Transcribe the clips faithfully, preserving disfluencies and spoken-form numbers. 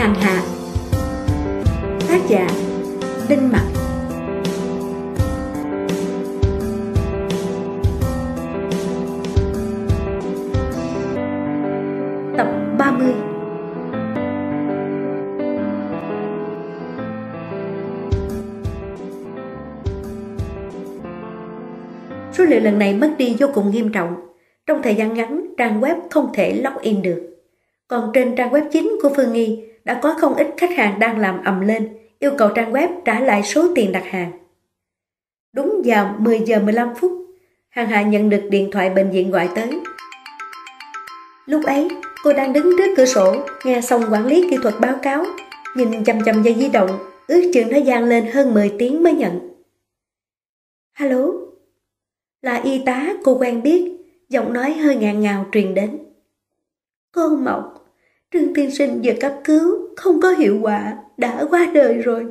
Hàng Hà. Tác giả Đinh Mặc. Tập ba mươi. Số liệu lần này mất đi vô cùng nghiêm trọng. Trong thời gian ngắn, trang web không thể login được. Còn trên trang web chính của Phương Nghi đã có không ít khách hàng đang làm ầm lên, yêu cầu trang web trả lại số tiền đặt hàng. Đúng vào mười giờ mười lăm phút, Hàng Hà nhận được điện thoại bệnh viện gọi tới. Lúc ấy, cô đang đứng trước cửa sổ, nghe xong quản lý kỹ thuật báo cáo, nhìn chằm chằm dây di động, ước chừng nó vang lên hơn mười tiếng mới nhận. Alo, là y tá cô quen biết, giọng nói hơi ngạn ngào truyền đến. Cô Mộc, Trương tiên sinh vừa cấp cứu, không có hiệu quả, đã qua đời rồi.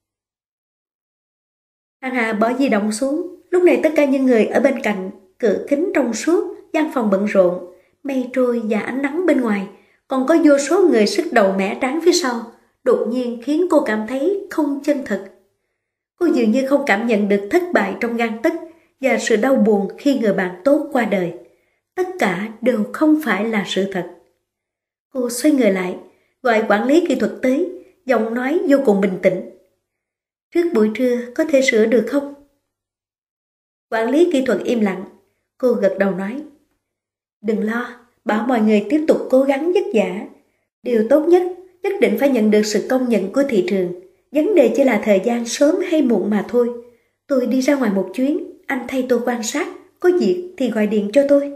Hàng Hà bỏ di động xuống, lúc này tất cả những người ở bên cạnh, cửa kính trong suốt, gian phòng bận rộn, mây trôi và ánh nắng bên ngoài, còn có vô số người sức đầu mẻ trán phía sau, đột nhiên khiến cô cảm thấy không chân thực. Cô dường như không cảm nhận được thất bại trong gang tấc và sự đau buồn khi người bạn tốt qua đời. Tất cả đều không phải là sự thật. Cô xoay người lại, gọi quản lý kỹ thuật tới, giọng nói vô cùng bình tĩnh. Trước buổi trưa có thể sửa được không? Quản lý kỹ thuật im lặng, cô gật đầu nói. Đừng lo, bảo mọi người tiếp tục cố gắng vất vả. Điều tốt nhất, nhất định phải nhận được sự công nhận của thị trường. Vấn đề chỉ là thời gian sớm hay muộn mà thôi. Tôi đi ra ngoài một chuyến, anh thay tôi quan sát, có việc thì gọi điện cho tôi.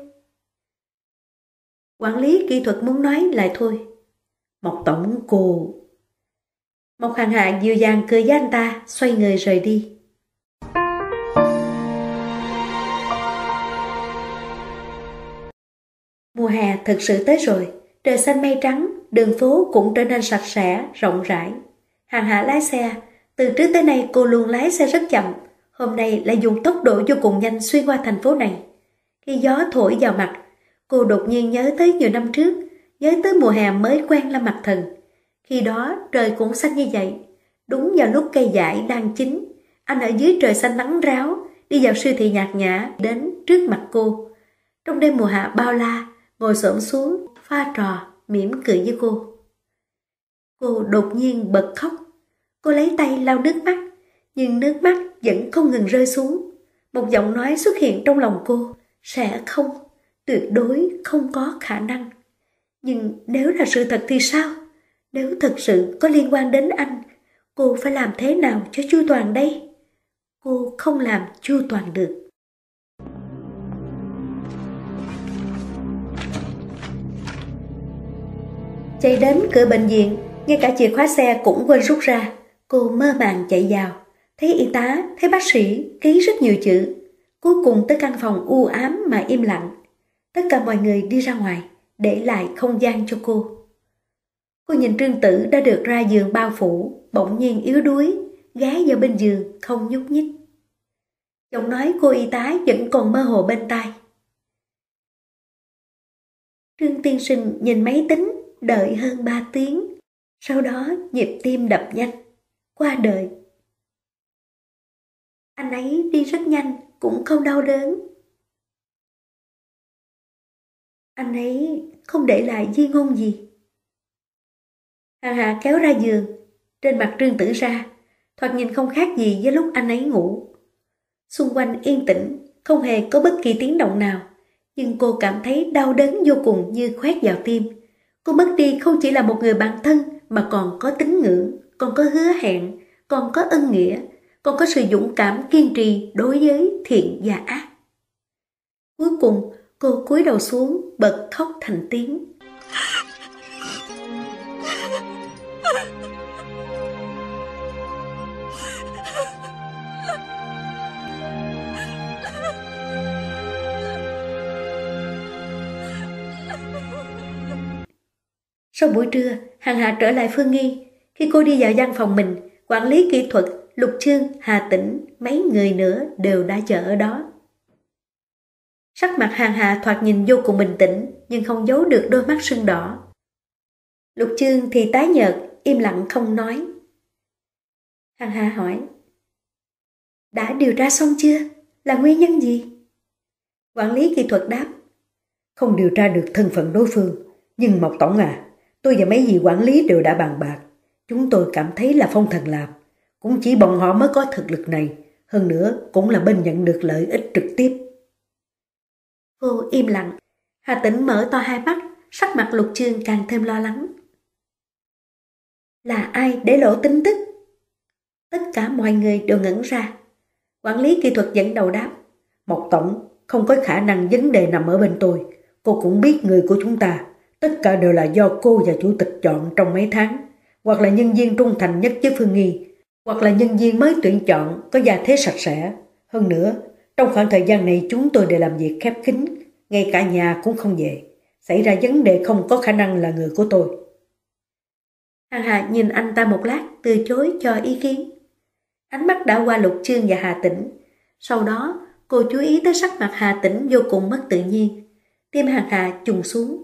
Quản lý kỹ thuật muốn nói lại thôi. Mộc tổng cô. Mộc Hàng Hà dịu dàng cười với anh ta, xoay người rời đi. Mùa hè thực sự tới rồi, trời xanh mây trắng, đường phố cũng trở nên sạch sẽ, rộng rãi. Hàng Hà lái xe, từ trước tới nay cô luôn lái xe rất chậm, hôm nay lại dùng tốc độ vô cùng nhanh xuyên qua thành phố này. Khi gió thổi vào mặt, cô đột nhiên nhớ tới nhiều năm trước, nhớ tới mùa hè mới quen Lâm Mặc Thần. Khi đó trời cũng xanh như vậy, đúng vào lúc cây dại đang chín, anh ở dưới trời xanh nắng ráo, đi vào siêu thị nhạt nhã đến trước mặt cô. Trong đêm mùa hạ bao la, ngồi xổm xuống, pha trò, mỉm cười với cô. Cô đột nhiên bật khóc, cô lấy tay lau nước mắt, nhưng nước mắt vẫn không ngừng rơi xuống. Một giọng nói xuất hiện trong lòng cô, sẽ không, tuyệt đối không có khả năng. Nhưng nếu là sự thật thì sao? Nếu thật sự có liên quan đến anh, cô phải làm thế nào cho chu toàn đây? Cô không làm chu toàn được. Chạy đến cửa bệnh viện, ngay cả chìa khóa xe cũng quên rút ra. Cô mơ màng chạy vào, thấy y tá, thấy bác sĩ, ký rất nhiều chữ. Cuối cùng tới căn phòng u ám mà im lặng. Tất cả mọi người đi ra ngoài, để lại không gian cho cô. Cô nhìn Trương Tử đã được ra giường bao phủ, bỗng nhiên yếu đuối, ghé vào bên giường, không nhúc nhích. Giọng nói cô y tá vẫn còn mơ hồ bên tai. Trương tiên sinh nhìn máy tính, đợi hơn ba tiếng. Sau đó nhịp tim đập nhanh, qua đời. Anh ấy đi rất nhanh, cũng không đau đớn. Anh ấy không để lại di ngôn gì. Hàng Hà kéo ra giường, trên mặt Trương Tử ra, thoạt nhìn không khác gì với lúc anh ấy ngủ. Xung quanh yên tĩnh, không hề có bất kỳ tiếng động nào, nhưng cô cảm thấy đau đớn vô cùng như khoét vào tim. Cô mất đi không chỉ là một người bạn thân, mà còn có tín ngưỡng, còn có hứa hẹn, còn có ân nghĩa, còn có sự dũng cảm kiên trì đối với thiện và ác. Cuối cùng, cô cúi đầu xuống, bật khóc thành tiếng. Sau buổi trưa, Hàng Hà trở lại Phương Nghi. Khi cô đi vào văn phòng mình, quản lý kỹ thuật, Lục Chương, Hà Tĩnh, mấy người nữa đều đã chờ ở đó. Sắc mặt Hàng Hà thoạt nhìn vô cùng bình tĩnh, nhưng không giấu được đôi mắt sưng đỏ. Lục Chương thì tái nhợt, im lặng không nói. Hằng Hà hỏi, đã điều tra xong chưa? Là nguyên nhân gì? Quản lý kỹ thuật đáp, không điều tra được thân phận đối phương. Nhưng Mộc Tổng à, tôi và mấy vị quản lý đều đã bàn bạc. Chúng tôi cảm thấy là Phong Thần làm. Cũng chỉ bọn họ mới có thực lực này. Hơn nữa cũng là bên nhận được lợi ích trực tiếp. Cô im lặng. Hà Tĩnh mở to hai mắt, sắc mặt Lục Chương càng thêm lo lắng. Là ai để lộ tin tức? Tất cả mọi người đều ngẩn ra. Quản lý kỹ thuật dẫn đầu đáp, Mộc Tổng, không có khả năng vấn đề nằm ở bên tôi. Cô cũng biết người của chúng ta. Tất cả đều là do cô và chủ tịch chọn trong mấy tháng. Hoặc là nhân viên trung thành nhất với Phương Nghi, hoặc là nhân viên mới tuyển chọn có gia thế sạch sẽ. Hơn nữa, trong khoảng thời gian này chúng tôi đều làm việc khép kín, ngay cả nhà cũng không về. Xảy ra vấn đề không có khả năng là người của tôi. Hằng Hà nhìn anh ta một lát, từ chối cho ý kiến. Ánh mắt đã qua Lục Chương và Hà Tĩnh. Sau đó, cô chú ý tới sắc mặt Hà Tĩnh vô cùng mất tự nhiên. Tim Hằng Hà trùng xuống.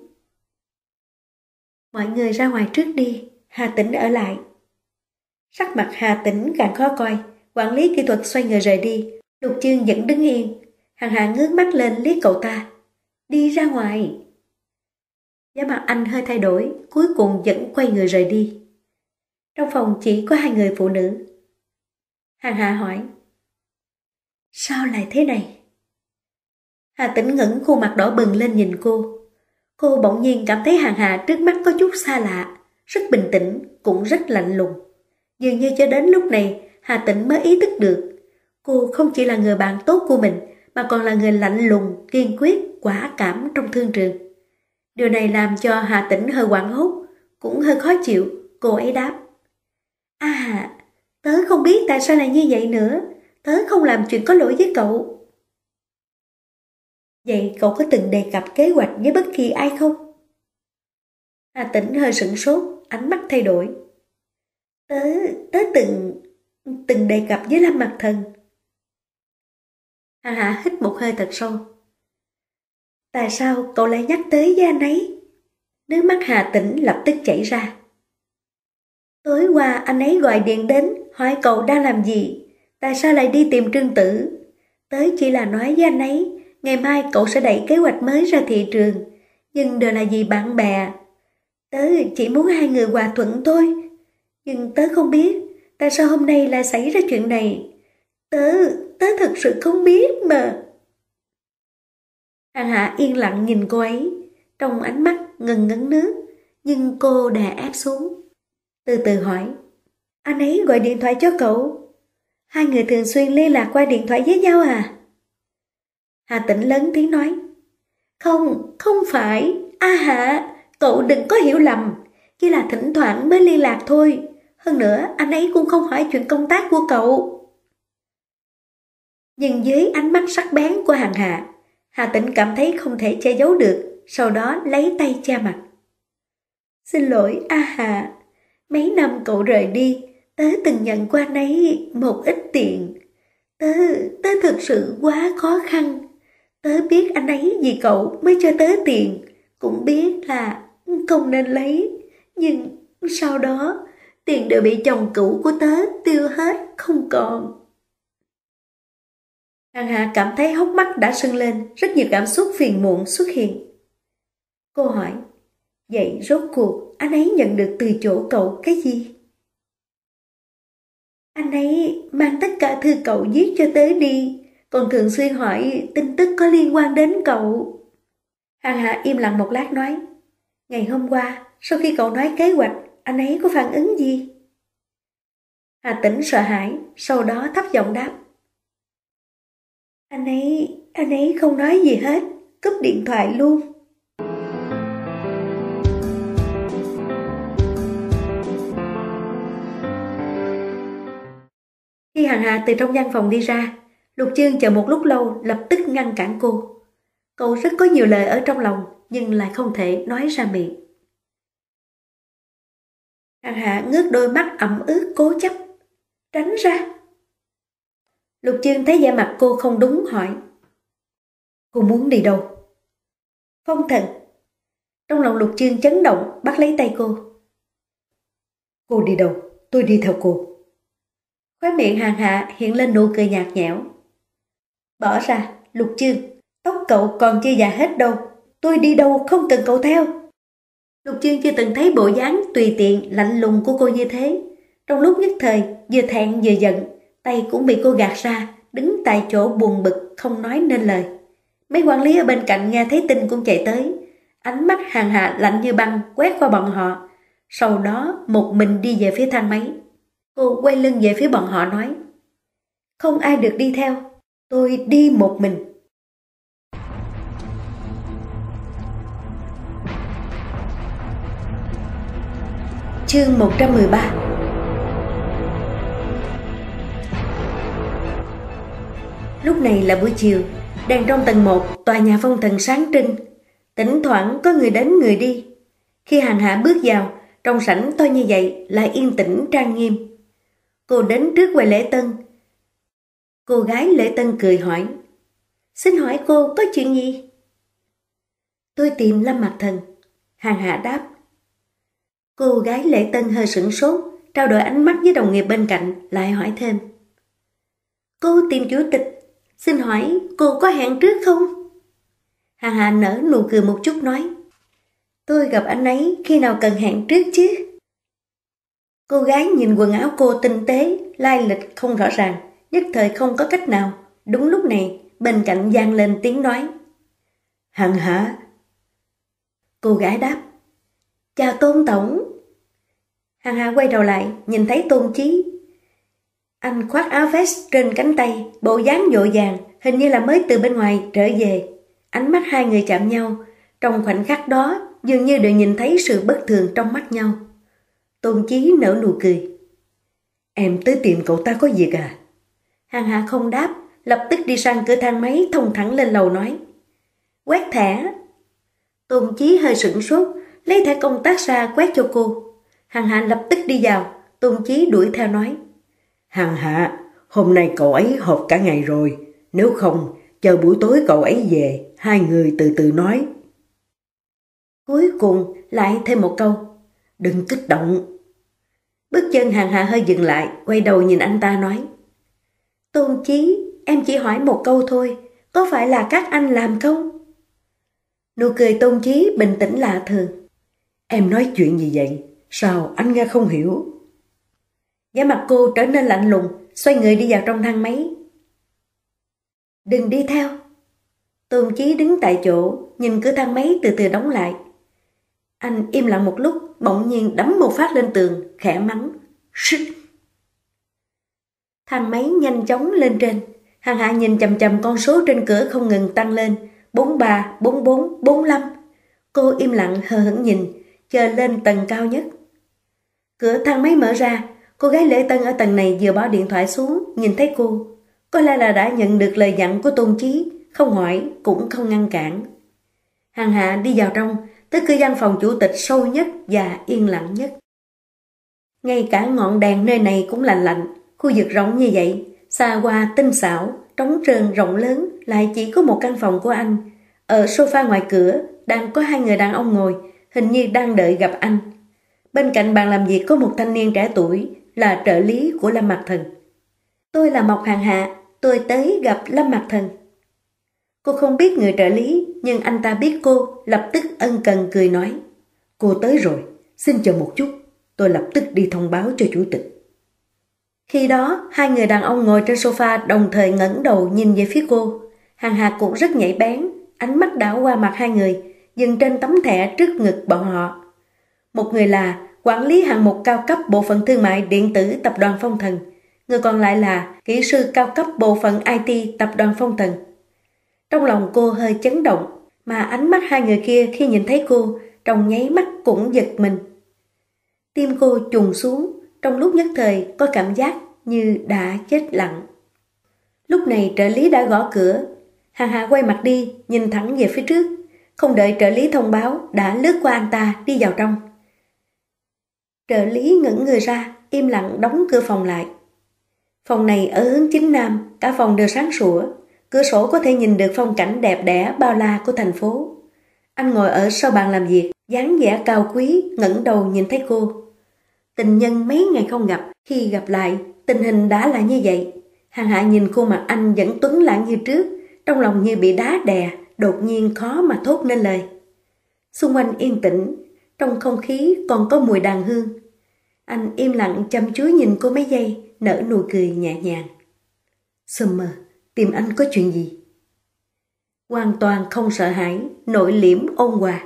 Mọi người ra ngoài trước đi, Hà Tĩnh ở lại. Sắc mặt Hà Tĩnh càng khó coi, quản lý kỹ thuật xoay người rời đi. Lục Chương vẫn đứng yên. Hằng Hà ngước mắt lên liếc cậu ta. Đi ra ngoài. Giá mặt anh hơi thay đổi, cuối cùng vẫn quay người rời đi. Trong phòng chỉ có hai người phụ nữ. Hằng Hà hỏi, sao lại thế này? Hà Tĩnh ngẩng khuôn mặt đỏ bừng lên nhìn cô. Cô bỗng nhiên cảm thấy Hằng Hà trước mắt có chút xa lạ, rất bình tĩnh, cũng rất lạnh lùng. Dường như cho đến lúc này, Hà Tĩnh mới ý thức được. Cô không chỉ là người bạn tốt của mình, mà còn là người lạnh lùng, kiên quyết, quả cảm trong thương trường. Điều này làm cho Hà Tĩnh hơi hoảng hốt, cũng hơi khó chịu. Cô ấy đáp, À, tớ không biết tại sao lại như vậy nữa. Tớ không làm chuyện có lỗi với cậu. Vậy cậu có từng đề cập kế hoạch với bất kỳ ai không? Hà Tĩnh hơi sửng sốt, ánh mắt thay đổi. Tớ, tớ từng, từng đề cập với Lâm Mặc Thần. Hà Hà hít một hơi thật sâu. Tại sao cậu lại nhắc tới với anh ấy? Nước mắt Hà Tĩnh lập tức chảy ra. Tối qua anh ấy gọi điện đến, hỏi cậu đang làm gì? Tại sao lại đi tìm Trương Tử? Tớ chỉ là nói với anh ấy, ngày mai cậu sẽ đẩy kế hoạch mới ra thị trường. Nhưng đều là vì bạn bè. Tớ chỉ muốn hai người hòa thuận thôi. Nhưng tớ không biết, tại sao hôm nay lại xảy ra chuyện này? Tớ, tớ thật sự không biết mà. Hằng Hạ yên lặng nhìn cô ấy, trong ánh mắt ngần ngấn nước, nhưng cô đè ép xuống. Từ từ hỏi, anh ấy gọi điện thoại cho cậu? Hai người thường xuyên liên lạc qua điện thoại với nhau à? Hà Tĩnh lớn tiếng nói, Không, không phải. A Hạ, cậu đừng có hiểu lầm. Chỉ là thỉnh thoảng mới liên lạc thôi. Hơn nữa, anh ấy cũng không hỏi chuyện công tác của cậu. Nhưng dưới ánh mắt sắc bén của Hằng Hà, Hà Tĩnh cảm thấy không thể che giấu được, sau đó lấy tay che mặt. Xin lỗi A Hà, mấy năm cậu rời đi, tớ từng nhận qua anh ấy một ít tiền. Tớ, tớ thực sự quá khó khăn. Tớ biết anh ấy vì cậu mới cho tớ tiền, cũng biết là không nên lấy. Nhưng sau đó, tiền đều bị chồng cũ của tớ tiêu hết không còn. Hằng Hà cảm thấy hốc mắt đã sưng lên, rất nhiều cảm xúc phiền muộn xuất hiện. Cô hỏi, vậy rốt cuộc anh ấy nhận được từ chỗ cậu cái gì? Anh ấy mang tất cả thư cậu viết cho tớ đi, còn thường xuyên hỏi tin tức có liên quan đến cậu. Hằng Hà im lặng một lát nói, ngày hôm qua, sau khi cậu nói kế hoạch, anh ấy có phản ứng gì? Hà Tĩnh sợ hãi, sau đó thấp giọng đáp. Anh ấy, anh ấy không nói gì hết, cúp điện thoại luôn. Khi Hằng Hà từ trong văn phòng đi ra, Lục Chương chờ một lúc lâu lập tức ngăn cản cô. Cậu rất có nhiều lời ở trong lòng, nhưng lại không thể nói ra miệng. Hằng Hà ngước đôi mắt ẩm ướt cố chấp. Tránh ra. Lục Chương thấy vẻ mặt cô không đúng hỏi. Cô muốn đi đâu? Phong Thần. Trong lòng Lục Chương chấn động bắt lấy tay cô. Cô đi đâu? Tôi đi theo cô. Khóe miệng Hàng Hạ hiện lên nụ cười nhạt nhẽo. Bỏ ra, Lục Chương, tóc cậu còn chưa già hết đâu. Tôi đi đâu không cần cậu theo. Lục Chương chưa từng thấy bộ dáng tùy tiện lạnh lùng của cô như thế. Trong lúc nhất thời, vừa thẹn vừa giận, tay cũng bị cô gạt ra, đứng tại chỗ buồn bực không nói nên lời. Mấy quản lý ở bên cạnh nghe thấy tin cũng chạy tới. Ánh mắt Hàng Hạ lạnh như băng quét qua bọn họ. Sau đó một mình đi về phía thang máy. Cô quay lưng về phía bọn họ nói: Không ai được đi theo, tôi đi một mình. Chương một trăm mười ba. Lúc này là buổi chiều, đèn trong tầng một tòa nhà Phong Thần sáng trưng, thỉnh thoảng có người đến người đi. Khi Hàng Hạ bước vào, trong sảnh to như vậy lại yên tĩnh trang nghiêm. Cô đến trước quầy lễ tân. Cô gái lễ tân cười hỏi: Xin hỏi cô có chuyện gì? Tôi tìm Lâm Mặc Thần. Hàng Hạ đáp. Cô gái lễ tân hơi sửng sốt, trao đổi ánh mắt với đồng nghiệp bên cạnh, lại hỏi thêm: Cô tìm chủ tịch, xin hỏi cô có hẹn trước không? Hàng Hạ nở nụ cười một chút nói: Tôi gặp anh ấy khi nào cần hẹn trước chứ? Cô gái nhìn quần áo cô tinh tế, lai lịch không rõ ràng, nhất thời không có cách nào. Đúng lúc này, bên cạnh vang lên tiếng nói: Hàng Hạ. Cô gái đáp: Chào Tôn Tổng. Hàng Hạ quay đầu lại, nhìn thấy Tôn Chí. Anh khoác áo vest trên cánh tay, bộ dáng vội vàng, hình như là mới từ bên ngoài trở về. Ánh mắt hai người chạm nhau, trong khoảnh khắc đó dường như đều nhìn thấy sự bất thường trong mắt nhau. Tôn Chí nở nụ cười: Em tới tìm cậu ta có việc à? Hàng Hạ không đáp, lập tức đi sang cửa thang máy thông thẳng lên lầu nói: Quét thẻ. Tôn Chí hơi sửng sốt, lấy thẻ công tác ra quét cho cô. Hàng Hạ lập tức đi vào, Tôn Chí đuổi theo nói: Hàng Hạ, hôm nay cậu ấy họp cả ngày rồi, nếu không chờ buổi tối cậu ấy về, hai người từ từ nói. Cuối cùng lại thêm một câu: Đừng kích động. Bước chân Hàng Hạ hơi dừng lại, quay đầu nhìn anh ta nói: Tôn Chí, em chỉ hỏi một câu thôi, có phải là các anh làm không? Nụ cười Tôn Chí bình tĩnh lạ thường: Em nói chuyện gì vậy? Sao anh nghe không hiểu? Vẻ mặt cô trở nên lạnh lùng, xoay người đi vào trong thang máy. Đừng đi theo. Tôn Chí đứng tại chỗ, nhìn cửa thang máy từ từ đóng lại. Anh im lặng một lúc, bỗng nhiên đấm một phát lên tường, khẽ mắng: Shit. Thang máy nhanh chóng lên trên. Hàng Hạ nhìn chằm chằm con số trên cửa không ngừng tăng lên: bốn ba, bốn bốn, bốn lăm. Cô im lặng hờ hững nhìn, chờ lên tầng cao nhất. Cửa thang máy mở ra, cô gái lễ tân ở tầng này vừa bỏ điện thoại xuống, nhìn thấy cô. Có lẽ là đã nhận được lời dặn của Tôn Chí, không hỏi cũng không ngăn cản. Hàng Hạ đi vào trong, tới cửa văn phòng chủ tịch sâu nhất và yên lặng nhất. Ngay cả ngọn đèn nơi này cũng lạnh lạnh, khu vực rộng như vậy, xa hoa tinh xảo, trống trơn rộng lớn, lại chỉ có một căn phòng của anh. Ở sofa ngoài cửa đang có hai người đàn ông ngồi, hình như đang đợi gặp anh. Bên cạnh bàn làm việc có một thanh niên trẻ tuổi, là trợ lý của Lâm Mặc Thần. Tôi là Mộc Hàng Hạ, tôi tới gặp Lâm Mặc Thần. Cô không biết người trợ lý, nhưng anh ta biết cô, lập tức ân cần cười nói: Cô tới rồi, xin chờ một chút, tôi lập tức đi thông báo cho chủ tịch. Khi đó, hai người đàn ông ngồi trên sofa đồng thời ngẩng đầu nhìn về phía cô. Hàng Hạ cũng rất nhạy bén, ánh mắt đảo qua mặt hai người, dừng trên tấm thẻ trước ngực bọn họ. Một người là quản lý hạng mục cao cấp bộ phận thương mại điện tử tập đoàn Phong Thần, người còn lại là kỹ sư cao cấp bộ phận i tê tập đoàn Phong Thần. Trong lòng cô hơi chấn động, mà ánh mắt hai người kia khi nhìn thấy cô, trong nháy mắt cũng giật mình. Tim cô trùng xuống, trong lúc nhất thời có cảm giác như đã chết lặng. Lúc này trợ lý đã gõ cửa. Hàng Hạ quay mặt đi, nhìn thẳng về phía trước, không đợi trợ lý thông báo đã lướt qua anh ta đi vào trong. Trợ lý ngẩng người ra, im lặng đóng cửa phòng lại. Phòng này ở hướng chính nam, cả phòng đều sáng sủa, cửa sổ có thể nhìn được phong cảnh đẹp đẽ bao la của thành phố. Anh ngồi ở sau bàn làm việc, dáng vẻ cao quý, ngẩng đầu nhìn thấy cô. Tình nhân mấy ngày không gặp, khi gặp lại, tình hình đã là như vậy. Hàng Hạ nhìn khuôn mặt anh vẫn tuấn lãng như trước, trong lòng như bị đá đè, đột nhiên khó mà thốt nên lời. Xung quanh yên tĩnh, trong không khí còn có mùi đàn hương. Anh im lặng chăm chú nhìn cô mấy giây, nở nụ cười nhẹ nhàng. Summer, tìm anh có chuyện gì? Hoàn toàn không sợ hãi, nội liễm ôn hòa.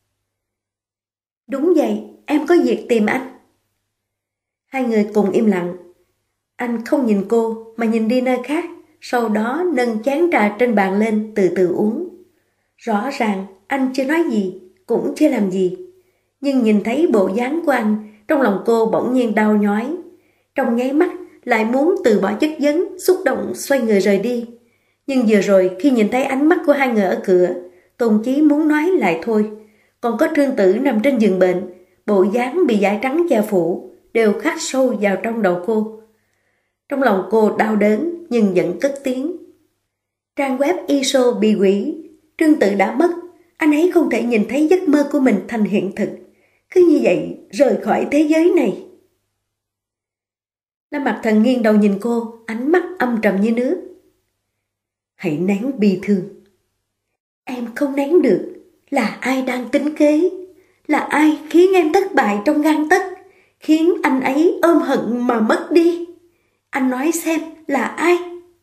Đúng vậy, em có việc tìm anh. Hai người cùng im lặng. Anh không nhìn cô mà nhìn đi nơi khác, sau đó nâng chén trà trên bàn lên từ từ uống. Rõ ràng anh chưa nói gì, cũng chưa làm gì. Nhưng nhìn thấy bộ dáng của anh, trong lòng cô bỗng nhiên đau nhói. Trong nháy mắt lại muốn từ bỏ chất vấn, xúc động xoay người rời đi. Nhưng vừa rồi khi nhìn thấy ánh mắt của hai người ở cửa, Tôn Chí muốn nói lại thôi. Còn có Trương Tử nằm trên giường bệnh, bộ dáng bị vải trắng che phủ, đều khắc sâu vào trong đầu cô. Trong lòng cô đau đớn nhưng vẫn cất tiếng. Trang web i ét o bị hủy, Trương Tử đã mất, anh ấy không thể nhìn thấy giấc mơ của mình thành hiện thực. Cứ như vậy rời khỏi thế giới này. Lâm Mặc Thần nghiêng đầu nhìn cô, ánh mắt âm trầm như nước. Hãy nén bi thương. Em không nén được. Là ai đang tính kế? Là ai khiến em thất bại trong gang tấc, khiến anh ấy ôm hận mà mất đi? Anh nói xem là ai?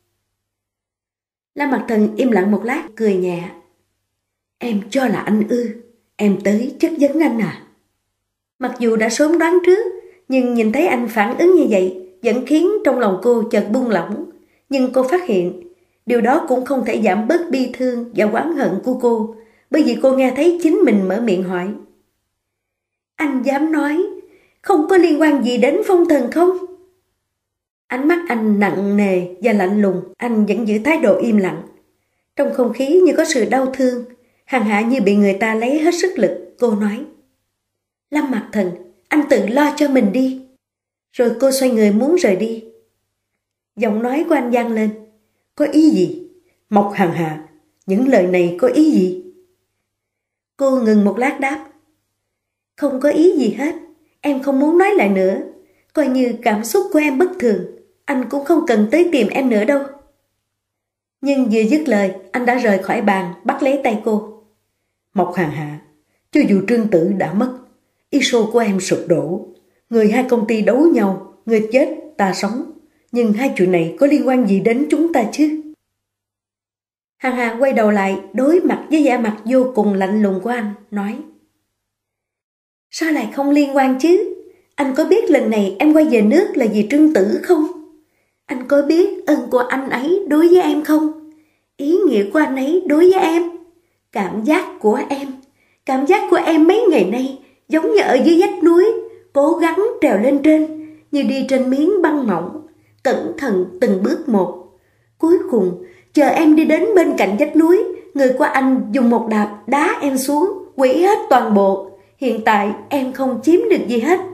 Lâm Mặc Thần im lặng một lát, cười nhẹ. Em cho là anh ư? Em tới chất vấn anh à? Mặc dù đã sớm đoán trước, nhưng nhìn thấy anh phản ứng như vậy vẫn khiến trong lòng cô chợt buông lỏng. Nhưng cô phát hiện điều đó cũng không thể giảm bớt bi thương và oán hận của cô, bởi vì cô nghe thấy chính mình mở miệng hỏi. Anh dám nói không có liên quan gì đến phong thần không? Ánh mắt anh nặng nề và lạnh lùng, anh vẫn giữ thái độ im lặng. Trong không khí như có sự đau thương, Hàng Hạ như bị người ta lấy hết sức lực. Cô nói, Lâm Mặc Thần, anh tự lo cho mình đi. Rồi cô xoay người muốn rời đi. Giọng nói của anh vang lên. Có ý gì? Mộc Hàng Hạ, những lời này có ý gì? Cô ngừng một lát đáp. Không có ý gì hết, em không muốn nói lại nữa. Coi như cảm xúc của em bất thường, anh cũng không cần tới tìm em nữa đâu. Nhưng vừa dứt lời, anh đã rời khỏi bàn, bắt lấy tay cô. Mộc Hàng Hạ, cho dù Trương Tử đã mất, i ét o của em sụp đổ, người hai công ty đấu nhau, người chết, ta sống, nhưng hai chuyện này có liên quan gì đến chúng ta chứ? Hàng Hà quay đầu lại, đối mặt với vẻ mặt vô cùng lạnh lùng của anh, nói. Sao lại không liên quan chứ? Anh có biết lần này em quay về nước là vì Trương Tử không? Anh có biết ân của anh ấy đối với em không? Ý nghĩa của anh ấy đối với em? Cảm giác của em, cảm giác của em mấy ngày nay giống như ở dưới vách núi, cố gắng trèo lên trên, như đi trên miếng băng mỏng, cẩn thận từng bước một. Cuối cùng, chờ em đi đến bên cạnh vách núi, người của anh dùng một đạp đá em xuống, hủy hết toàn bộ. Hiện tại em không chiếm được gì hết.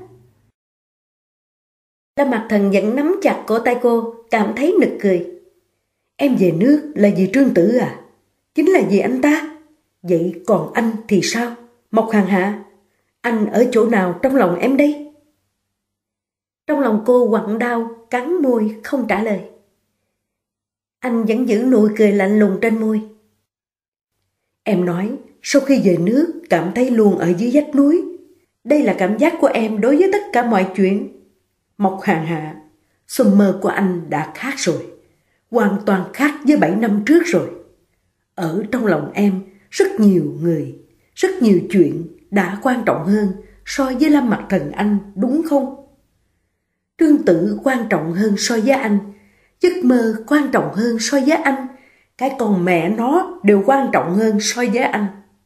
Lâm Mặc Thần vẫn nắm chặt cổ tay cô, cảm thấy nực cười. Em về nước là vì Trương Tử à? Chính là vì anh ta? Vậy còn anh thì sao? Mộc Hàng Hạ, anh ở chỗ nào trong lòng em đây? Trong lòng cô quặn đau, cắn môi không trả lời. Anh vẫn giữ nụ cười lạnh lùng trên môi. Em nói sau khi về nước cảm thấy luôn ở dưới vách núi. Đây là cảm giác của em đối với tất cả mọi chuyện. Mộc Hàng Hạ, Summer của anh đã khác rồi. Hoàn toàn khác với bảy năm trước rồi. Ở trong lòng em rất nhiều người, rất nhiều chuyện đã quan trọng hơn so với Lâm Mặc Thần anh, đúng không? Trương Tử quan trọng hơn so với anh, giấc mơ quan trọng hơn so với anh, cái con mẹ nó đều quan trọng hơn so với anh.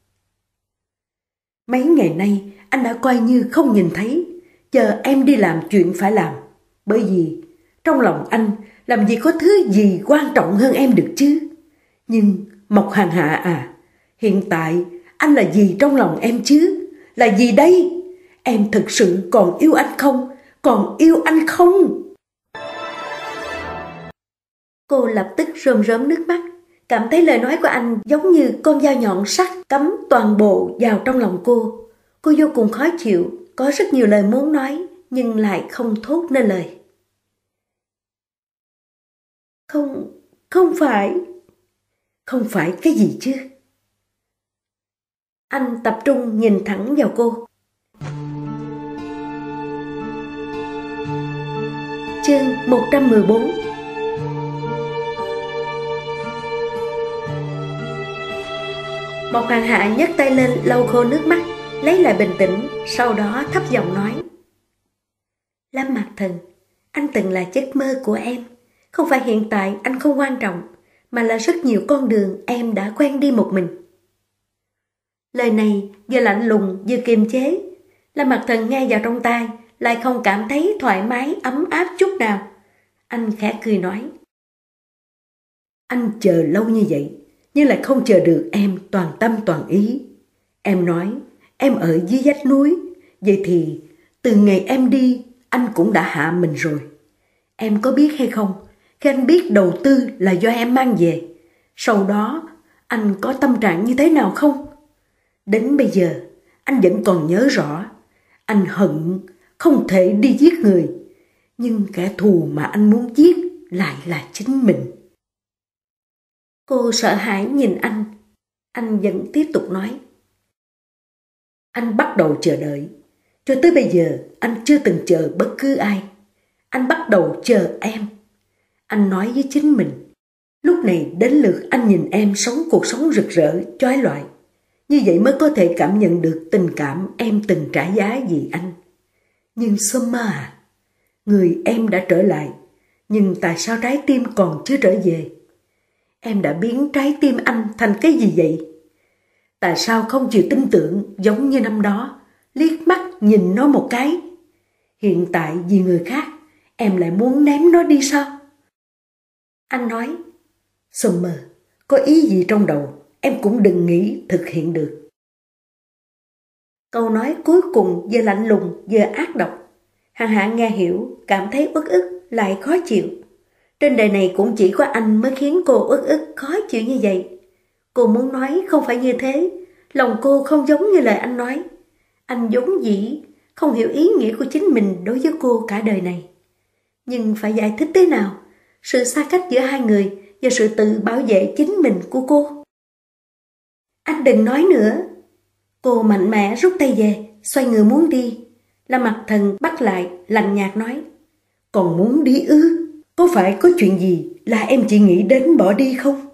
Mấy ngày nay anh đã coi như không nhìn thấy, chờ em đi làm chuyện phải làm. Bởi vì trong lòng anh làm gì có thứ gì quan trọng hơn em được chứ. Nhưng Mộc Hàng Hạ à, hiện tại anh là gì trong lòng em chứ? Là gì đây? Em thực sự còn yêu anh không? Còn yêu anh không? Cô lập tức rơm rớm nước mắt, cảm thấy lời nói của anh giống như con dao nhọn sắc cắm toàn bộ vào trong lòng cô. Cô vô cùng khó chịu, có rất nhiều lời muốn nói, nhưng lại không thốt nên lời. Không, không phải. Không phải cái gì chứ? Anh tập trung nhìn thẳng vào cô. Chương một trăm mười bốn. Một Hoàng Hạ nhấc tay lên lau khô nước mắt, lấy lại bình tĩnh, sau đó thấp giọng nói: Lâm Mặc Thần, anh từng là giấc mơ của em. Không phải hiện tại anh không quan trọng, mà là rất nhiều con đường em đã quen đi một mình. Lời này vừa lạnh lùng vừa kiềm chế. Lâm Mặc Thần nghe vào trong tai, lại không cảm thấy thoải mái ấm áp chút nào. Anh khẽ cười nói: Anh chờ lâu như vậy, nhưng lại không chờ được em toàn tâm toàn ý. Em nói em ở dưới vách núi, vậy thì từ ngày em đi, anh cũng đã hạ mình rồi. Em có biết hay không, khi anh biết đầu tư là do em mang về, sau đó anh có tâm trạng như thế nào không? Đến bây giờ, anh vẫn còn nhớ rõ. Anh hận không thể đi giết người, nhưng kẻ thù mà anh muốn giết lại là chính mình. Cô sợ hãi nhìn anh. Anh vẫn tiếp tục nói: Anh bắt đầu chờ đợi. Cho tới bây giờ, anh chưa từng chờ bất cứ ai. Anh bắt đầu chờ em. Anh nói với chính mình, lúc này đến lượt anh nhìn em sống cuộc sống rực rỡ, chói lọi. Như vậy mới có thể cảm nhận được tình cảm em từng trả giá vì anh. Nhưng Summer à, người em đã trở lại, nhưng tại sao trái tim còn chưa trở về? Em đã biến trái tim anh thành cái gì vậy? Tại sao không chịu tin tưởng giống như năm đó, liếc mắt nhìn nó một cái? Hiện tại vì người khác, em lại muốn ném nó đi sao? Anh nói: Summer, có ý gì trong đầu, em cũng đừng nghĩ thực hiện được. Câu nói cuối cùng vừa lạnh lùng vừa ác độc. Hàng Hạ nghe hiểu, cảm thấy uất ức lại khó chịu. Trên đời này cũng chỉ có anh mới khiến cô uất ức khó chịu như vậy. Cô muốn nói không phải như thế, lòng cô không giống như lời anh nói. Anh vốn dĩ không hiểu ý nghĩa của chính mình đối với cô cả đời này. Nhưng phải giải thích thế nào sự xa cách giữa hai người và sự tự bảo vệ chính mình của cô? Anh đừng nói nữa. Cô mạnh mẽ rút tay về, xoay người muốn đi. Lâm Mặc Thần bắt lại, lạnh nhạt nói: Còn muốn đi ư? Có phải có chuyện gì là em chỉ nghĩ đến bỏ đi không?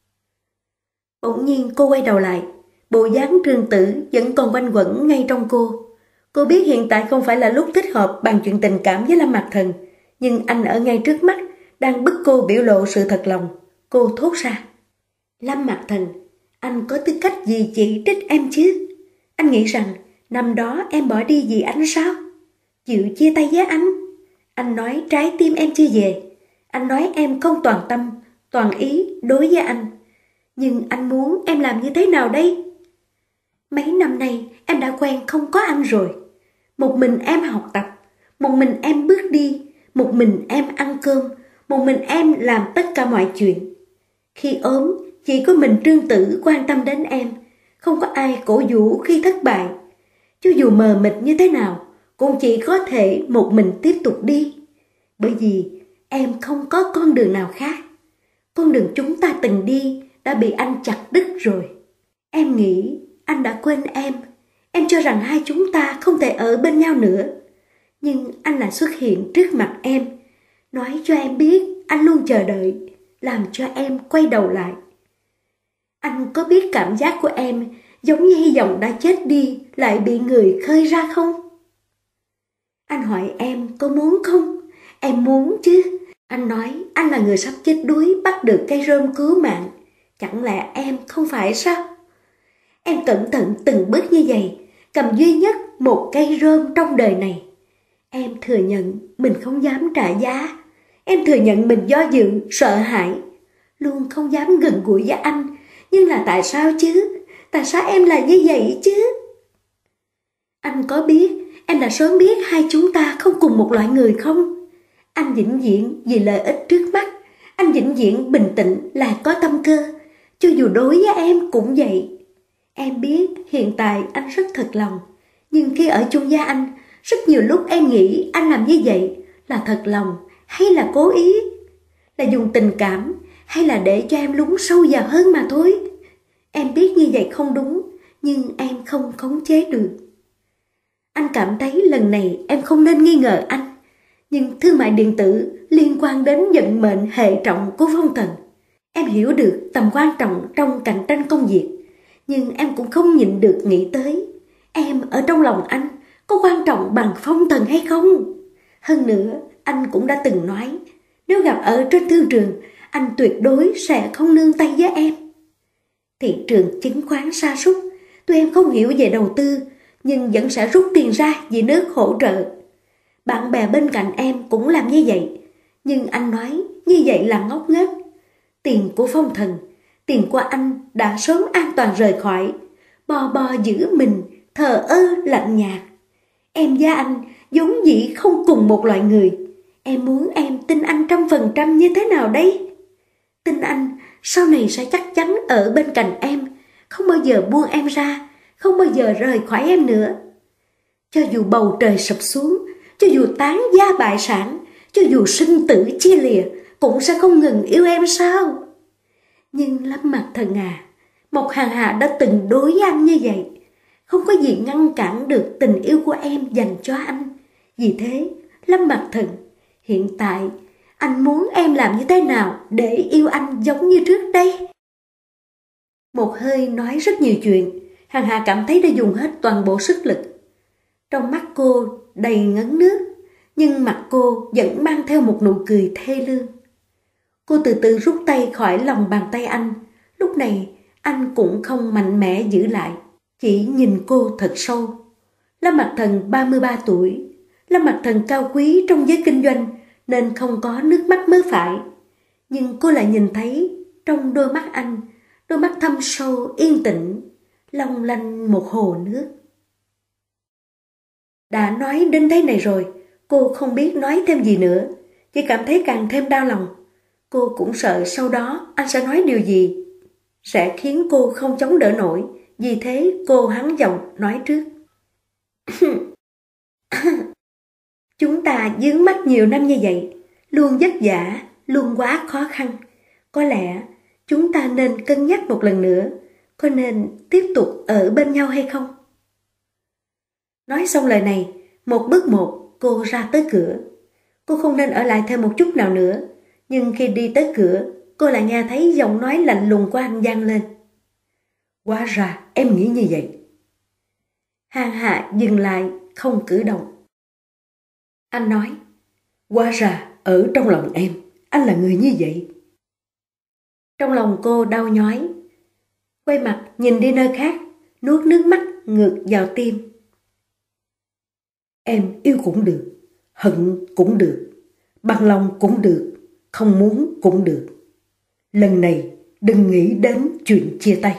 Bỗng nhiên cô quay đầu lại, bộ dáng Trương Tử vẫn còn quanh quẩn ngay trong cô. Cô biết hiện tại không phải là lúc thích hợp bàn chuyện tình cảm với Lâm Mặc Thần, nhưng anh ở ngay trước mắt, đang bức cô biểu lộ sự thật lòng. Cô thốt ra: Lâm Mặc Thần, anh có tư cách gì chỉ trích em chứ? Anh nghĩ rằng năm đó em bỏ đi vì anh sao? Chịu chia tay với anh. Anh nói trái tim em chưa về. Anh nói em không toàn tâm, toàn ý đối với anh. Nhưng anh muốn em làm như thế nào đây? Mấy năm nay em đã quen không có anh rồi. Một mình em học tập, một mình em bước đi, một mình em ăn cơm, một mình em làm tất cả mọi chuyện. Khi ốm, chỉ có mình Trương Tử quan tâm đến em, không có ai cổ vũ khi thất bại. Cho dù mờ mịt như thế nào, cũng chỉ có thể một mình tiếp tục đi. Bởi vì em không có con đường nào khác. Con đường chúng ta từng đi đã bị anh chặt đứt rồi. Em nghĩ anh đã quên em. Em cho rằng hai chúng ta không thể ở bên nhau nữa. Nhưng anh lại xuất hiện trước mặt em, nói cho em biết anh luôn chờ đợi, làm cho em quay đầu lại. Anh có biết cảm giác của em giống như hy vọng đã chết đi lại bị người khơi ra không? Anh hỏi em có muốn không? Em muốn chứ. Anh nói anh là người sắp chết đuối bắt được cây rơm cứu mạng. Chẳng lẽ em không phải sao? Em cẩn thận từng bước như vậy, cầm duy nhất một cây rơm trong đời này. Em thừa nhận mình không dám trả giá. Em thừa nhận mình do dự, sợ hãi, luôn không dám gần gũi với anh. Nhưng là tại sao chứ? Tại sao em là như vậy chứ? Anh có biết em đã sớm biết hai chúng ta không cùng một loại người không? Anh vĩnh viễn vì lợi ích trước mắt. Anh vĩnh viễn bình tĩnh là có tâm cơ. Cho dù đối với em cũng vậy. Em biết hiện tại anh rất thật lòng. Nhưng khi ở chung với anh, Rất nhiều lúc em nghĩ anh làm như vậy là thật lòng hay là cố ý, là dùng tình cảm hay là để cho em lún sâu vào hơn mà thôi. Em biết như vậy không đúng, nhưng em không khống chế được. Anh cảm thấy lần này em không nên nghi ngờ anh, nhưng thương mại điện tử liên quan đến vận mệnh hệ trọng của Phong Thần. Em hiểu được tầm quan trọng trong cạnh tranh công việc, nhưng em cũng không nhịn được nghĩ tới em ở trong lòng anh có quan trọng bằng Phong Thần hay không. Hơn nữa, anh cũng đã từng nói, nếu gặp ở trên thương trường, anh tuyệt đối sẽ không nương tay với em. Thị trường chứng khoán sa sút, tuy em không hiểu về đầu tư, nhưng vẫn sẽ rút tiền ra vì nước hỗ trợ. Bạn bè bên cạnh em cũng làm như vậy, nhưng anh nói như vậy là ngốc nghếch. Tiền của Phong Thần, tiền của anh đã sớm an toàn rời khỏi, bò bò giữ mình, thờ ơ lạnh nhạt. Em và anh vốn dĩ không cùng một loại người. Em muốn em tin anh trăm phần trăm như thế nào đây? Tin anh sau này sẽ chắc chắn ở bên cạnh em, không bao giờ buông em ra, không bao giờ rời khỏi em nữa. Cho dù bầu trời sụp xuống, cho dù tán gia bại sản, cho dù sinh tử chia lìa, cũng sẽ không ngừng yêu em sao? Nhưng Lâm Mặc Thần à, Mộc Hàn Hà đã từng đối với anh như vậy. Không có gì ngăn cản được tình yêu của em dành cho anh. Vì thế, Lâm Mặc Thần, hiện tại anh muốn em làm như thế nào để yêu anh giống như trước đây? Một hơi nói rất nhiều chuyện, Hàn Hà cảm thấy đã dùng hết toàn bộ sức lực. Trong mắt cô đầy ngấn nước, nhưng mặt cô vẫn mang theo một nụ cười thê lương. Cô từ từ rút tay khỏi lòng bàn tay anh. Lúc này anh cũng không mạnh mẽ giữ lại, chỉ nhìn cô thật sâu. Lâm Mặc Thần ba mươi ba tuổi, Lâm Mặc Thần cao quý trong giới kinh doanh nên không có nước mắt mới phải. Nhưng cô lại nhìn thấy trong đôi mắt anh, đôi mắt thâm sâu yên tĩnh, long lanh một hồ nước. Đã nói đến thế này rồi, cô không biết nói thêm gì nữa, chỉ cảm thấy càng thêm đau lòng. Cô cũng sợ sau đó anh sẽ nói điều gì sẽ khiến cô không chống đỡ nổi, vì thế cô hắn giọng nói trước. Chúng ta vướng mắc nhiều năm như vậy, luôn vất vả, luôn quá khó khăn. Có lẽ chúng ta nên cân nhắc một lần nữa, có nên tiếp tục ở bên nhau hay không? Nói xong lời này, một bước một cô ra tới cửa. Cô không nên ở lại thêm một chút nào nữa, nhưng khi đi tới cửa, cô lại nghe thấy giọng nói lạnh lùng của anh vang lên. Hóa ra em nghĩ như vậy. Hàn Hạ dừng lại, không cử động. Anh nói, hóa ra ở trong lòng em, anh là người như vậy. Trong lòng cô đau nhói, quay mặt nhìn đi nơi khác, nuốt nước mắt ngược vào tim. Em yêu cũng được, hận cũng được, bằng lòng cũng được, không muốn cũng được. Lần này đừng nghĩ đến chuyện chia tay.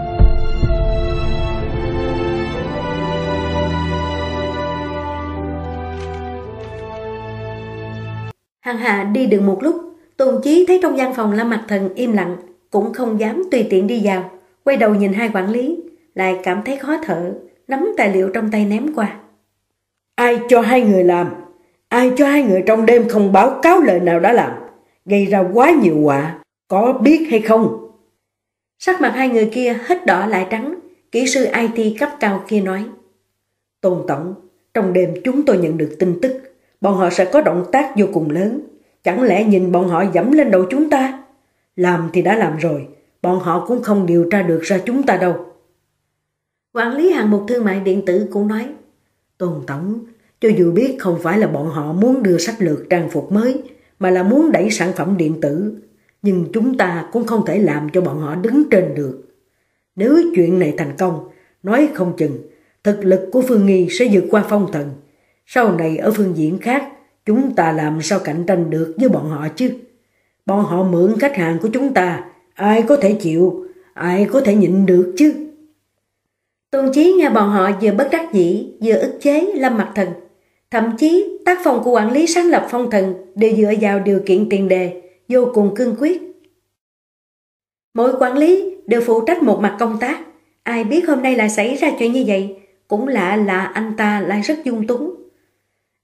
Hàn Hạ đi được một lúc, Tôn Chí thấy trong gian phòng Lâm Mặc Thần im lặng, cũng không dám tùy tiện đi vào. Quay đầu nhìn hai quản lý, lại cảm thấy khó thở, nắm tài liệu trong tay ném qua. Ai cho hai người làm? Ai cho hai người trong đêm không báo cáo lời nào đã làm? Gây ra quá nhiều họa, có biết hay không? Sắc mặt hai người kia hết đỏ lại trắng. Kỹ sư i tê cấp cao kia nói. Tôn Tổng, trong đêm chúng tôi nhận được tin tức, bọn họ sẽ có động tác vô cùng lớn. Chẳng lẽ nhìn bọn họ dẫm lên đầu chúng ta? Làm thì đã làm rồi, bọn họ cũng không điều tra được ra chúng ta đâu. Quản lý hạng mục thương mại điện tử cũng nói. Tôn Tổng, cho dù biết không phải là bọn họ muốn đưa sách lược trang phục mới, mà là muốn đẩy sản phẩm điện tử, nhưng chúng ta cũng không thể làm cho bọn họ đứng trên được. Nếu chuyện này thành công, nói không chừng, thực lực của Phương Nghi sẽ vượt qua Phong Thần. Sau này ở phương diện khác, chúng ta làm sao cạnh tranh được với bọn họ chứ? Bọn họ mượn khách hàng của chúng ta, ai có thể chịu, ai có thể nhịn được chứ? Tôn Chí nghe bọn họ vừa bất đắc dĩ, vừa ức chế Lâm Mặc Thần. Thậm chí tác phong của quản lý sáng lập Phong Thần đều dựa vào điều kiện tiền đề, vô cùng cương quyết. Mỗi quản lý đều phụ trách một mặt công tác. Ai biết hôm nay lại xảy ra chuyện như vậy, cũng lạ là anh ta lại rất dung túng.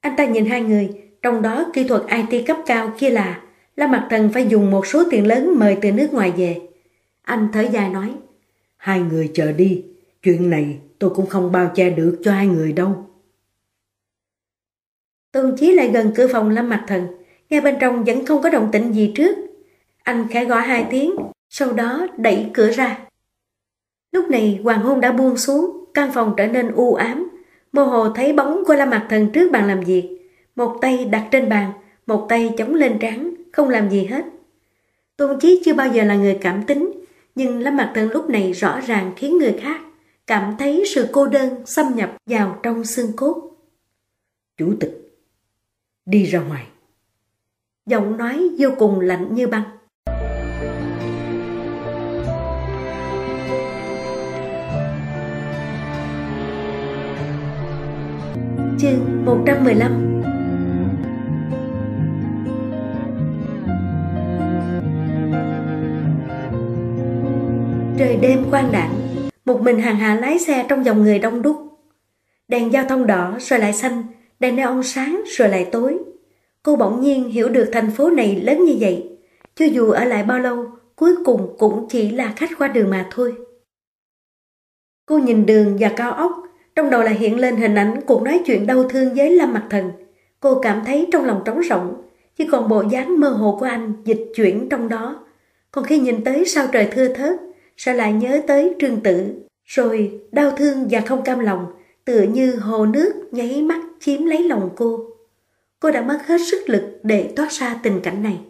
Anh ta nhìn hai người, trong đó kỹ thuật i tê cấp cao kia là Lâm Mặc Thần phải dùng một số tiền lớn mời từ nước ngoài về. Anh thở dài nói, hai người chờ đi, chuyện này tôi cũng không bao che được cho hai người đâu. Tôn Chí lại gần cửa phòng Lâm Mặc Thần, nghe bên trong vẫn không có động tĩnh gì trước. Anh khẽ gõ hai tiếng, sau đó đẩy cửa ra. Lúc này hoàng hôn đã buông xuống, căn phòng trở nên u ám, mơ hồ thấy bóng của Lâm Mặc Thần trước bàn làm việc, một tay đặt trên bàn, một tay chống lên trán, không làm gì hết. Tôn Chí chưa bao giờ là người cảm tính, nhưng Lâm Mặc Thần lúc này rõ ràng khiến người khác cảm thấy sự cô đơn xâm nhập vào trong xương cốt. Chủ tịch, đi ra ngoài. Giọng nói vô cùng lạnh như băng. Chương một trăm mười lăm. Trời đêm quang đãng, một mình Hàn Hà lái xe trong dòng người đông đúc. Đèn giao thông đỏ rồi lại xanh, đèn neon sáng rồi lại tối. Cô bỗng nhiên hiểu được thành phố này lớn như vậy, cho dù ở lại bao lâu, cuối cùng cũng chỉ là khách qua đường mà thôi. Cô nhìn đường và cao ốc, trong đầu lại hiện lên hình ảnh cuộc nói chuyện đau thương với Lâm Mặc Thần. Cô cảm thấy trong lòng trống rỗng, chỉ còn bộ dáng mơ hồ của anh dịch chuyển trong đó. Còn khi nhìn tới sao trời thưa thớt, sẽ lại nhớ tới Trương Tử, rồi đau thương và không cam lòng, tựa như hồ nước nháy mắt chiếm lấy lòng cô. Cô đã mất hết sức lực để thoát ra tình cảnh này.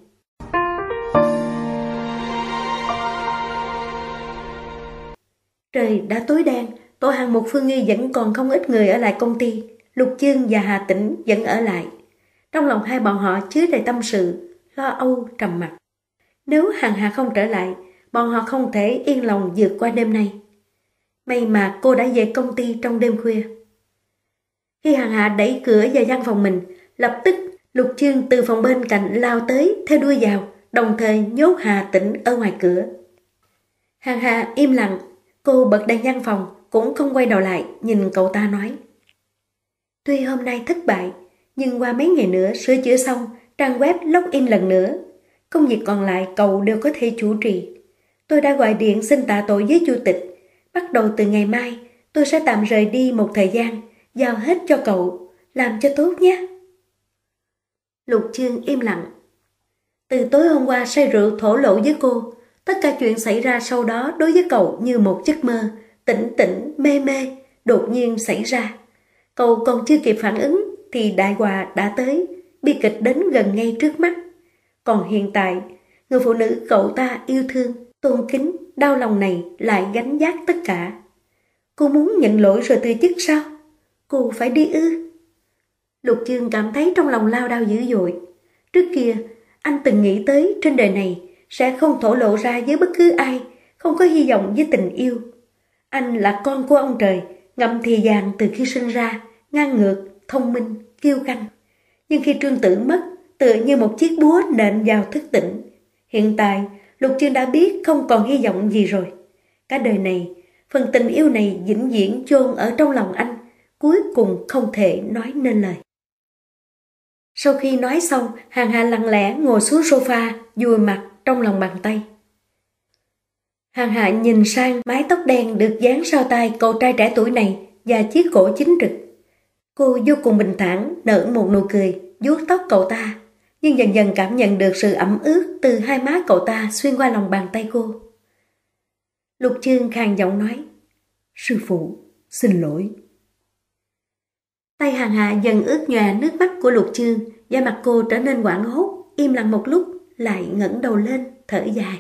Trời đã tối đen, tổ hàng Mục Phương Nghi vẫn còn không ít người ở lại công ty. Lục Chương và Hà Tĩnh vẫn ở lại. Trong lòng hai bọn họ chứa đầy tâm sự, lo âu trầm mặc. Nếu Hàn Hà không trở lại, bọn họ không thể yên lòng vượt qua đêm nay. May mà cô đã về công ty trong đêm khuya. Khi Hàn Hà đẩy cửa vào văn phòng mình, lập tức Lục Chương từ phòng bên cạnh lao tới theo đuôi vào, đồng thời nhốt Hà Tĩnh ở ngoài cửa. Hàn Hà im lặng, cô bật đèn văn phòng, cũng không quay đầu lại nhìn cậu ta nói. Tuy hôm nay thất bại, nhưng qua mấy ngày nữa sửa chữa xong, trang web login lần nữa. Công việc còn lại cậu đều có thể chủ trì. Tôi đã gọi điện xin tạ tội với chủ tịch. Bắt đầu từ ngày mai, tôi sẽ tạm rời đi một thời gian, giao hết cho cậu, làm cho tốt nhé. Lục Chương im lặng. Từ tối hôm qua say rượu thổ lộ với cô, tất cả chuyện xảy ra sau đó đối với cậu như một giấc mơ, tỉnh tỉnh, mê mê, đột nhiên xảy ra. Cậu còn chưa kịp phản ứng thì đại họa đã tới, bi kịch đến gần ngay trước mắt. Còn hiện tại, người phụ nữ cậu ta yêu thương, tôn kính, đau lòng này lại gánh vác tất cả. Cô muốn nhận lỗi rồi từ chức sao? Cô phải đi ư? Lục Chương cảm thấy trong lòng lao đao dữ dội. Trước kia, anh từng nghĩ tới trên đời này sẽ không thổ lộ ra với bất cứ ai, không có hy vọng với tình yêu. Anh là con của ông trời, ngậm thì vàng từ khi sinh ra, ngang ngược, thông minh, kiêu căng. Nhưng khi Trương Tử mất, tựa như một chiếc búa nện vào thức tỉnh. Hiện tại, Lục Chương đã biết không còn hy vọng gì rồi. Cả đời này, phần tình yêu này vĩnh viễn chôn ở trong lòng anh, cuối cùng không thể nói nên lời. Sau khi nói xong, Hàn Hà lặng lẽ ngồi xuống sofa, vùi mặt trong lòng bàn tay. Hàn Hà nhìn sang mái tóc đen được dán sau tai cậu trai trẻ tuổi này và chiếc cổ chính trực. Cô vô cùng bình thản nở một nụ cười, vuốt tóc cậu ta, nhưng dần dần cảm nhận được sự ẩm ướt từ hai má cậu ta xuyên qua lòng bàn tay cô. Lục Chương khàn giọng nói, sư phụ, xin lỗi. Tay Hàn Hà dần ướt nhòe nước mắt của Lục Chương, da mặt cô trở nên hoảng hốt, im lặng một lúc, lại ngẩng đầu lên, thở dài.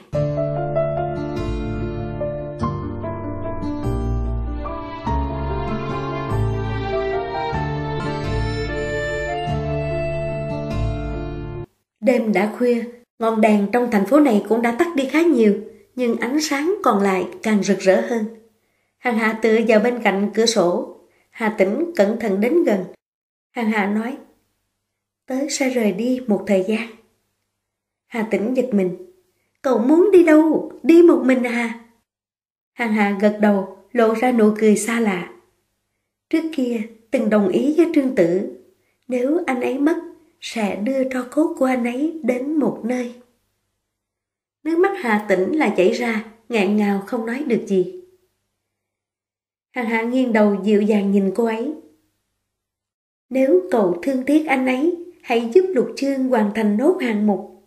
Đêm đã khuya, ngọn đèn trong thành phố này cũng đã tắt đi khá nhiều, nhưng ánh sáng còn lại càng rực rỡ hơn. Hàn Hà tựa vào bên cạnh cửa sổ, Hà Tĩnh cẩn thận đến gần. Hàn Hà nói, tớ sẽ rời đi một thời gian. Hà Tĩnh giật mình, cậu muốn đi đâu? Đi một mình à? Hàn Hà gật đầu, lộ ra nụ cười xa lạ. Trước kia từng đồng ý với Trương Tử, Nếu anh ấy mất, sẽ đưa tro cốt của anh ấy đến một nơi. Nước mắt Hà Tĩnh lại chảy ra, ngạn ngào không nói được gì. Hàng Hạ nghiêng đầu dịu dàng nhìn cô ấy. Nếu cậu thương tiếc anh ấy, hãy giúp Lục Chương hoàn thành nốt hạng mục.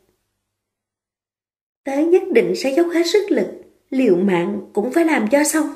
Tớ nhất định sẽ dốc hết sức lực, liều mạng cũng phải làm cho xong.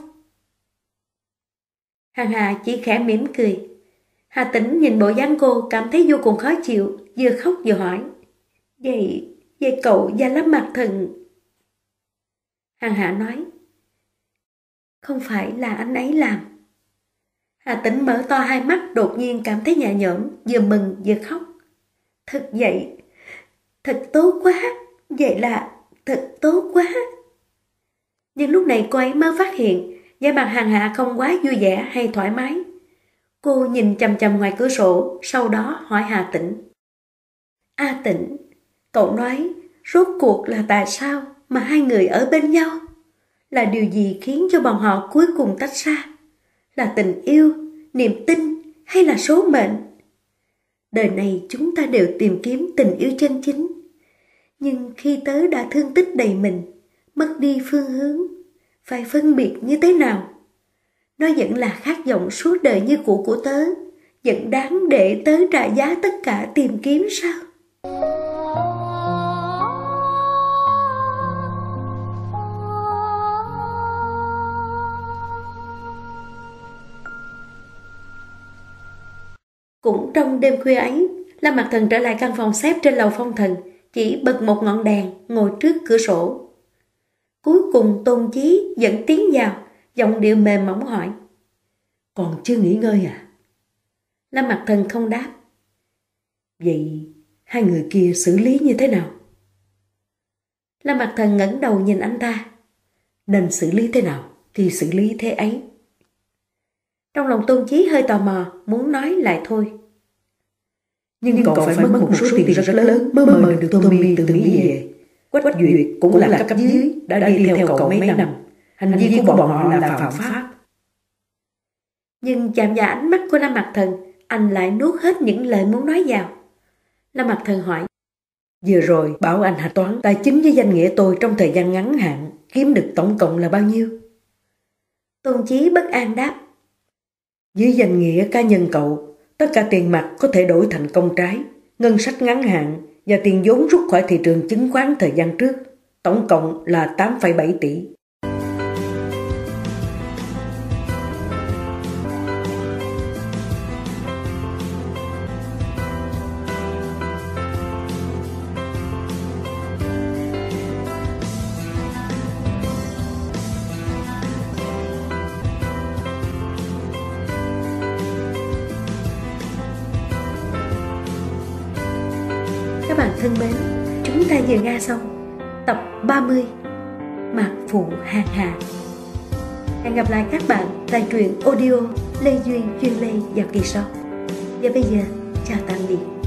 Hàng Hạ chỉ khẽ mỉm cười. Hà Tĩnh nhìn bộ dáng cô cảm thấy vô cùng khó chịu, vừa khóc vừa hỏi. Vậy, vậy cậu và Lâm Mặc Thần... Hàng Hạ nói. Không phải là anh ấy làm. Hà Tĩnh mở to hai mắt, đột nhiên cảm thấy nhẹ nhõm, vừa mừng vừa khóc. Thật vậy, thật tốt quá, vậy là thật tốt quá. Nhưng lúc này cô ấy mới phát hiện, vẻ mặt Hàng Hạ không quá vui vẻ hay thoải mái. Cô nhìn chằm chằm ngoài cửa sổ, sau đó hỏi Hà Tĩnh. A Tĩnh, cậu nói rốt cuộc là tại sao mà hai người ở bên nhau? Là điều gì khiến cho bọn họ cuối cùng tách ra? Là tình yêu, niềm tin hay là số mệnh? Đời này chúng ta đều tìm kiếm tình yêu chân chính. Nhưng khi tớ đã thương tích đầy mình, mất đi phương hướng, phải phân biệt như thế nào? Nó vẫn là khát vọng suốt đời như cũ của tớ, vẫn đáng để tớ trả giá tất cả tìm kiếm sao? Cũng trong đêm khuya ấy, Lâm Mặc Thần trở lại căn phòng xếp trên lầu Phong Thần, chỉ bật một ngọn đèn, ngồi trước cửa sổ. Cuối cùng Tôn Chí dẫn tiếng vào, giọng điệu mềm mỏng hỏi. Còn chưa nghỉ ngơi à? Lâm Mặc Thần không đáp. Vậy hai người kia xử lý như thế nào? Lâm Mặc Thần ngẩng đầu nhìn anh ta. Nên xử lý thế nào thì xử lý thế ấy. Trong lòng Tôn Chí hơi tò mò, muốn nói lại thôi. Nhưng, Nhưng cậu, cậu phải, phải mất một số tiền rất, rất lớn mới mời được Tommy từ Mỹ về. Quách Quách Duyệt cũng, cũng là cấp dưới đã, đã đi theo cậu mấy năm. năm. Hành vi của bọn họ là phạm pháp. Nhưng chạm vào ánh mắt của Lâm Mặc Thần, anh lại nuốt hết những lời muốn nói vào. Lâm Mặc Thần hỏi. Vừa rồi bảo anh hạch toán tài chính với danh nghĩa tôi trong thời gian ngắn hạn kiếm được tổng cộng là bao nhiêu? Tôn Chí bất an đáp. Dưới danh nghĩa cá nhân cậu, tất cả tiền mặt có thể đổi thành công trái, ngân sách ngắn hạn và tiền vốn rút khỏi thị trường chứng khoán thời gian trước, tổng cộng là tám phẩy bảy tỷ. Các bạn thân mến, chúng ta vừa nghe xong tập ba mươi Mạc Phụ Hàng Hà. Hẹn gặp lại các bạn tại truyện audio Lê Duy Duyên Lê vào kỳ sau. Và bây giờ, chào tạm biệt.